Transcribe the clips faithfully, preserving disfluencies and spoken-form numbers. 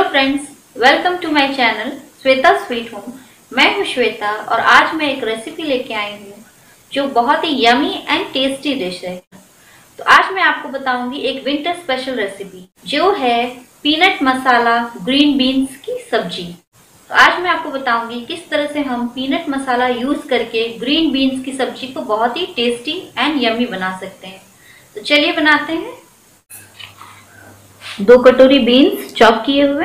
Friends, welcome to my channel Shweta sweet home. मैं हूं श्वेता और आज मैं एक रेसिपी लेके आई हूं जो बहुत ही यमी एंड टेस्टी डिश है। तो आज मैं आपको बताऊंगी एक विंटर स्पेशल रेसिपी जो है पीनट मसाला ग्रीन बीन्स की सब्जी। तो आज मैं आपको बताऊंगी किस तरह से हम पीनट मसाला यूज करके ग्रीन बीन्स की सब्जी को बहुत ही टेस्टी एंड यमी बना सकते हैं। तो चलिए बनाते हैं। दो कटोरी बीन्स चॉप किए हुए,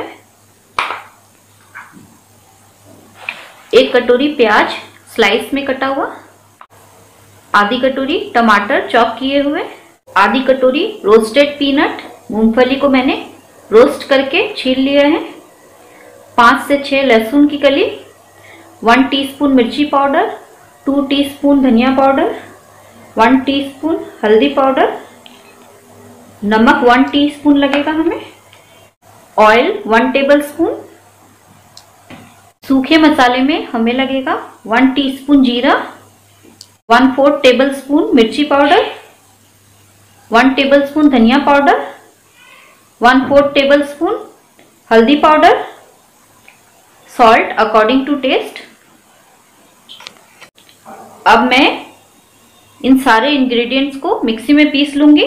एक कटोरी प्याज स्लाइस में कटा हुआ, आधी कटोरी टमाटर चॉप किए हुए, आधी कटोरी रोस्टेड पीनट मूंगफली को मैंने रोस्ट करके छील लिया है, पाँच से छः लहसुन की कली, वन टीस्पून मिर्ची पाउडर, टू टीस्पून धनिया पाउडर, वन टीस्पून हल्दी पाउडर, नमक वन टीस्पून लगेगा हमें, ऑयल वन टेबलस्पून, सूखे मसाले में हमें लगेगा वन टीस्पून जीरा, वन फोर्थ टेबलस्पून मिर्ची पाउडर, वन टेबलस्पून धनिया पाउडर, वन फोर्थ टेबलस्पून हल्दी powder, salt according to taste. अब मैं इन सारे इंग्रेडिएंट्स को मिक्सी में पीस लूंगी।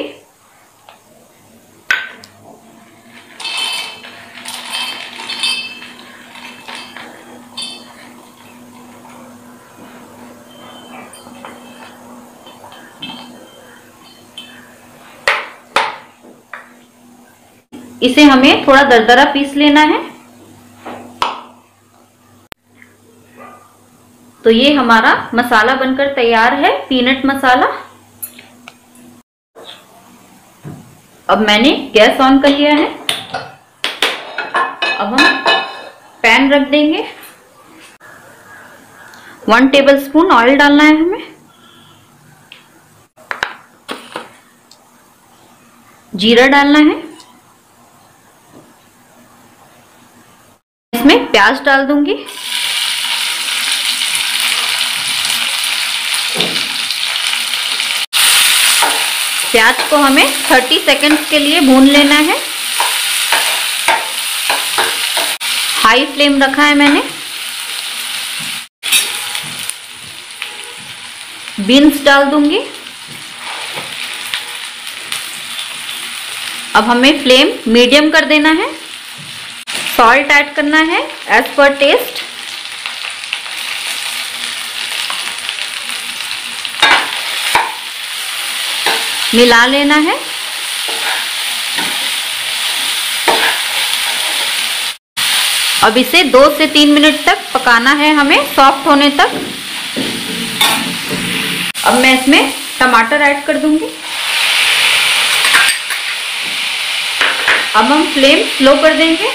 इसे हमें थोड़ा दरदरा पीस लेना है। तो ये हमारा मसाला बनकर तैयार है, पीनट मसाला। अब मैंने गैस ऑन कर लिया है। अब हम पैन रख देंगे। वन टेबलस्पून ऑयल डालना है हमें, जीरा डालना है, इसमें प्याज डाल दूंगी, प्याज को हमें तीस सेकंड्स के लिए भून लेना है। हाई फ्लेम रखा है मैंने। बीन्स डाल दूंगी। अब हमें फ्लेम मीडियम कर देना है। सॉल्ट ऐड करना है एज पर टेस्ट। मिला लेना है। अब इसे दो से तीन मिनट तक पकाना है हमें, सॉफ्ट होने तक। अब मैं इसमें टमाटर ऐड कर दूंगी। अब हम फ्लेम स्लो कर देंगे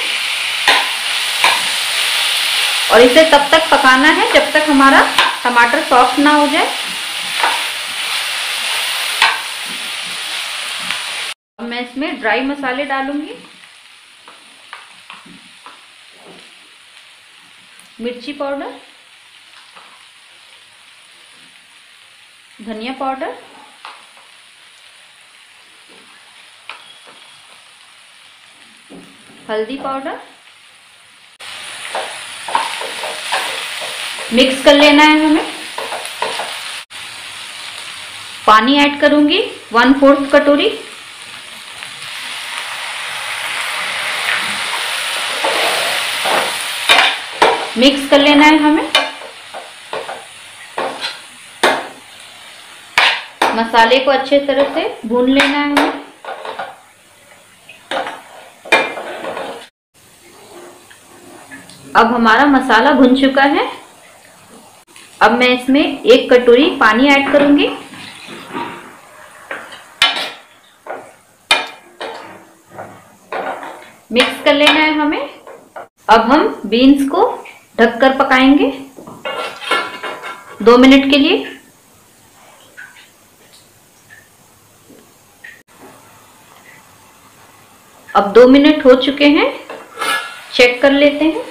और इसे तब तक पकाना है जब तक हमारा टमाटर सॉफ्ट ना हो जाए। अब मैं इसमें ड्राई मसाले डालूंगी। मिर्ची पाउडर, धनिया पाउडर, हल्दी पाउडर, मिक्स कर लेना है हमें। पानी ऐड करूंगी वन फोर्थ कटोरी। मिक्स कर लेना है हमें। मसाले को अच्छे तरह से भून लेना है हमें। अब हमारा मसाला भुन चुका है। अब मैं इसमें एक कटोरी पानी ऐड करूंगी। मिक्स कर लेना है हमें। अब हम बीन्स को ढककर पकाएंगे दो मिनट के लिए। अब दो मिनट हो चुके हैं, चेक कर लेते हैं।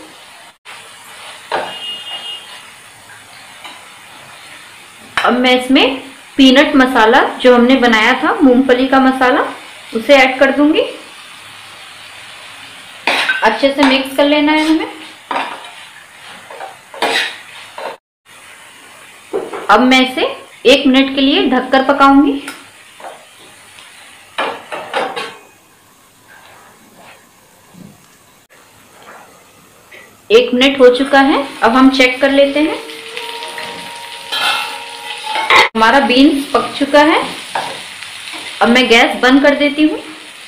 अब मैं इसमें पीनट मसाला जो हमने बनाया था, मूंगफली का मसाला, उसे ऐड कर दूंगी। अच्छे से मिक्स कर लेना है हमें। अब मैं इसे एक मिनट के लिए ढककर पकाऊंगी। एक मिनट हो चुका है, अब हम चेक कर लेते हैं। हमारा बीन्स पक चुका है। अब मैं गैस बंद कर देती हूँ।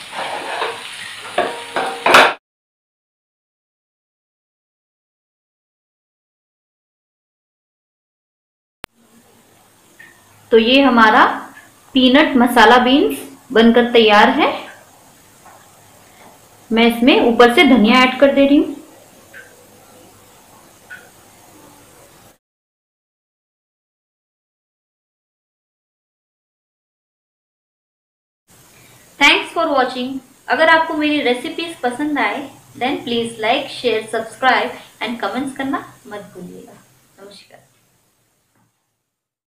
तो ये हमारा पीनट मसाला बीन्स बनकर तैयार है। मैं इसमें ऊपर से धनिया ऐड कर दे रही हूँ। Thanks for watching. अगर आपको मेरी रेसिपीज पसंद आए then please like share subscribe and comments करना मत भूलिएगा। नमस्कार।